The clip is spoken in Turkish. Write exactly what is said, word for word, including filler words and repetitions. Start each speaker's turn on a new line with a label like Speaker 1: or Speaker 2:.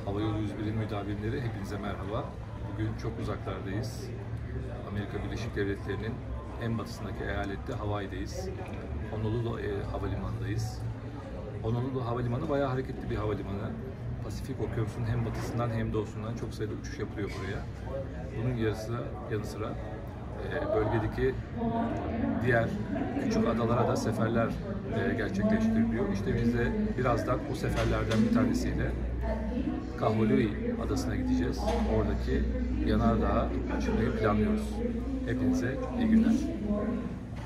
Speaker 1: Havayolu yüz birin müdavimleri, hepinize merhaba. Bugün çok uzaklardayız. Amerika Birleşik Devletleri'nin en batısındaki eyalette Hawaii'deyiz. Honolulu e, Havalimanı'ndayız. Honolulu Havalimanı bayağı hareketli bir havalimanı. Pasifik Okyanusu'nun hem batısından hem doğusundan çok sayıda uçuş yapılıyor buraya. Bunun yarısı, yanı sıra e, bölgedeki diğer küçük adalara da seferler e, gerçekleştiriliyor. İşte biz de birazdan o seferlerden bir tanesiyle Kahului Adası'na gideceğiz. Oradaki yanardağ'a çıkmayı planlıyoruz. Hepinize iyi günler.